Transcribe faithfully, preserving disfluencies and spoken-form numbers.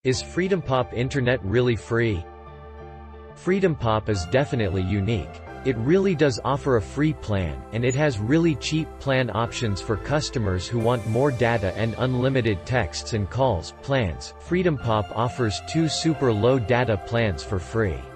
Is FreedomPop Internet really free? FreedomPop is definitely unique. It really does offer a free plan, and it has really cheap plan options for customers who want more data and unlimited texts and calls plans. FreedomPop offers two super low data plans for free.